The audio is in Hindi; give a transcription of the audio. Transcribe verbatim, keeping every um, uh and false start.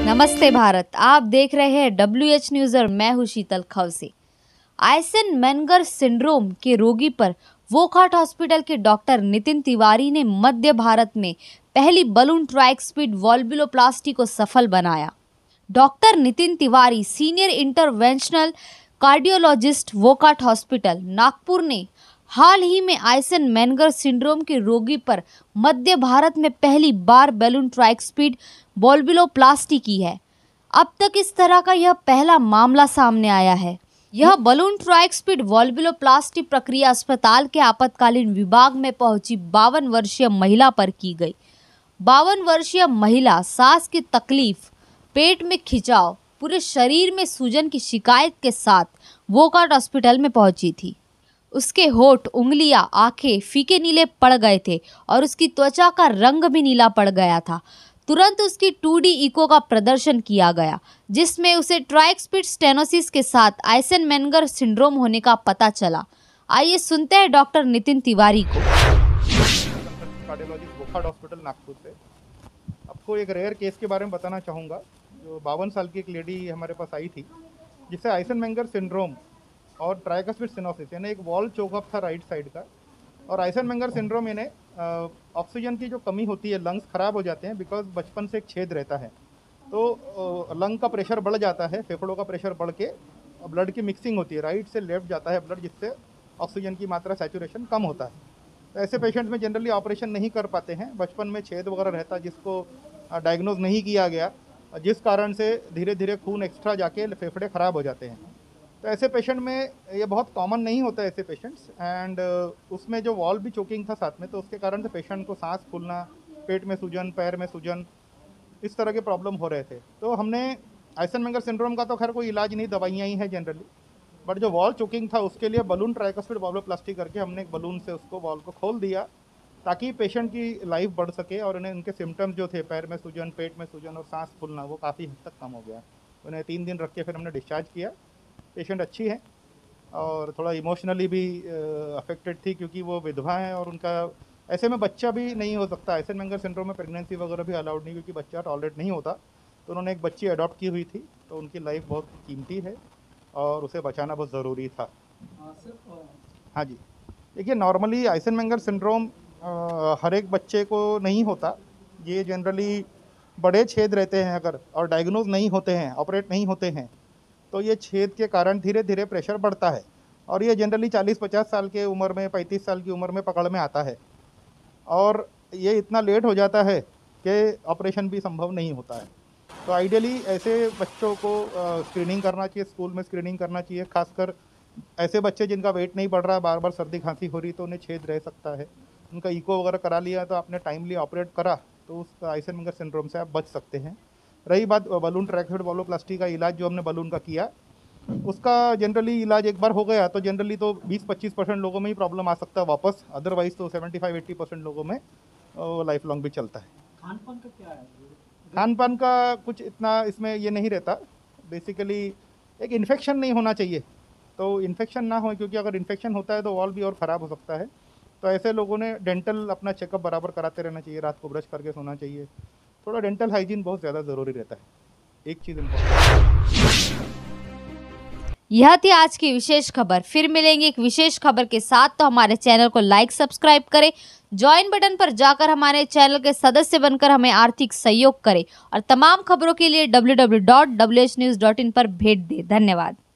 नमस्ते भारत, आप देख रहे हैं डब्ल्यू एच न्यूज और मैं हूं शीतल खवसे। आइसेनमेंगर सिंड्रोम के रोगी पर वोकहार्ट हॉस्पिटल के डॉक्टर नितिन तिवारी ने मध्य भारत में पहली बलून ट्राइस्पिड वॉल्वुलोप्लास्टी को सफल बनाया। Doctor Nitin Tiwari, senior interventional cardiologist, Wockhardt hospital, Nagpur ने हाल ही में आइसेनमेंगर सिंड्रोम के रोगी पर मध्य भारत में पहली बार बलून ट्राइस्पिड वॉल्वुलोप्लास्टी की है। अब तक इस तरह का यह पहला मामला सामने आया है। यह बलून ट्राइस्पिड वॉल्वुलोप्लास्टी प्रक्रिया अस्पताल के आपातकालीन विभाग में पहुंची बावन वर्षीय महिला पर की गई। बावन वर्षीय महिला सांस की तकलीफ, पेट में खिंचाव, पूरे शरीर में सूजन की शिकायत के साथ वोकहार्ट हॉस्पिटल में पहुंची थी। उसके होठ, उंगलियां, आंखें फीके नीले पड़ गए थे और उसकी त्वचा का रंग भी नीला पड़ गया था। तुरंत उसकी टू डी इको का प्रदर्शन किया गया, जिसमें उसे ट्राइस्पिड स्टेनोसिस के साथ आइसेनमेंगर सिंड्रोम होने का पता चला। आइए सुनते हैं डॉक्टर नितिन तिवारी को। कार्डियोलॉजिस्ट, वोकहार्ट हॉस्पिटल, नागपुर से आपको एक रेयर केस के बारे में बताना चाहूँगा। जो बावन साल की एक लेडी हमारे पास आई थी, जिसे आइसेनमेंगर सिंड्रोम और ट्राइस्पिड स्टेनोसिस यानी एक वॉल चोकअप था राइट साइड का, और आइसेनमेंगर सिंड्रोम यानी ऑक्सीजन की जो कमी होती है, लंग्स ख़राब हो जाते हैं बिकॉज बचपन से एक छेद रहता है, तो लंग का प्रेशर बढ़ जाता है, फेफड़ों का प्रेशर बढ़ के ब्लड की मिक्सिंग होती है, राइट से लेफ्ट जाता है ब्लड, जिससे ऑक्सीजन की मात्रा सैचुरेशन कम होता है। तो ऐसे पेशेंट्स में जनरली ऑपरेशन नहीं कर पाते हैं, बचपन में छेद वगैरह रहता है जिसको डायग्नोज नहीं किया गया, जिस कारण से धीरे धीरे खून एक्स्ट्रा जाके फेफड़े ख़राब हो जाते हैं। तो ऐसे पेशेंट में ये बहुत कॉमन नहीं होता है ऐसे पेशेंट्स, एंड उसमें जो वॉल भी चोकिंग था साथ में, तो उसके कारण से पेशेंट को सांस फूलना, पेट में सूजन, पैर में सूजन, इस तरह के प्रॉब्लम हो रहे थे। तो हमने आइसेनमेंगर सिंड्रोम का तो खैर कोई इलाज नहीं, दवाइयाँ ही हैं जनरली, बट जो वॉल चोकिंग था उसके लिए बलून ट्राइस्पिड वॉल्वुलोप्लास्टी करके हमने एक बलून से उसको वॉल को खोल दिया, ताकि पेशेंट की लाइफ बढ़ सके और उन्हें उनके सिम्टम्स जो थे, पैर में सूजन, पेट में सूजन और सांस फूलना, वो काफ़ी हद तक कम हो गया। उन्हें तीन दिन रख के फिर हमने डिस्चार्ज किया। पेशेंट अच्छी है और थोड़ा इमोशनली भी अफेक्टेड थी, क्योंकि वो विधवा है और उनका ऐसे में बच्चा भी नहीं हो सकता। आइसेनमेंगर सिंड्रोम में प्रेगनेंसी वगैरह भी अलाउड नहीं, क्योंकि बच्चा टॉलरेट नहीं होता। तो उन्होंने एक बच्ची अडॉप्ट की हुई थी, तो उनकी लाइफ बहुत कीमती है और उसे बचाना बहुत ज़रूरी था। हाँ जी, देखिए नॉर्मली आइसेनमेंगर सिंड्रोम हर एक बच्चे को नहीं होता। ये जनरली बड़े छेद रहते हैं अगर, और डायग्नोज नहीं होते हैं, ऑपरेट नहीं होते हैं, तो ये छेद के कारण धीरे धीरे प्रेशर बढ़ता है और ये जनरली चालीस पचास साल के उम्र में, पैंतीस साल की उम्र में पकड़ में आता है, और ये इतना लेट हो जाता है कि ऑपरेशन भी संभव नहीं होता है। तो आइडियली ऐसे बच्चों को स्क्रीनिंग करना चाहिए, स्कूल में स्क्रीनिंग करना चाहिए। खासकर ऐसे बच्चे जिनका वेट नहीं बढ़ रहा, बार बार सर्दी खांसी हो रही, तो उन्हें छेद रह सकता है। उनका इको वगैरह करा लिया, तो आपने टाइमली ऑपरेट करा, तो उस आइसेनमेंगर सिंड्रोम से आप बच सकते हैं। रही बात बलून ट्राइस्पिड वॉल्वुलोप्लास्टी का इलाज जो हमने बलून का किया, उसका जनरली इलाज एक बार हो गया तो जनरली तो बीस पच्चीस परसेंट लोगों में ही प्रॉब्लम आ सकता है वापस, अदरवाइज तो पचहत्तर अस्सी परसेंट लोगों में लाइफ लॉन्ग भी चलता है। खान पान का क्या है? खान पान का कुछ इतना इसमें ये नहीं रहता। बेसिकली एक इन्फेक्शन नहीं होना चाहिए, तो इन्फेक्शन ना हो, क्योंकि अगर इन्फेक्शन होता है तो वॉल भी और ख़राब हो सकता है। तो ऐसे लोगों ने डेंटल अपना चेकअप बराबर कराते रहना चाहिए, रात को ब्रश करके सोना चाहिए। थोड़ा डेंटल हाइजीन बहुत ज़्यादा ज़रूरी रहता है। एक चीज़ इम्पोर्टेंट। यह थी आज की विशेष खबर। फिर मिलेंगे एक विशेष खबर के साथ, तो हमारे चैनल को लाइक, सब्सक्राइब करें, ज्वाइन बटन पर जाकर हमारे चैनल के सदस्य बनकर हमें आर्थिक सहयोग करें और तमाम खबरों के लिए W W W dot W H news dot in पर भेंट दें। धन्यवाद।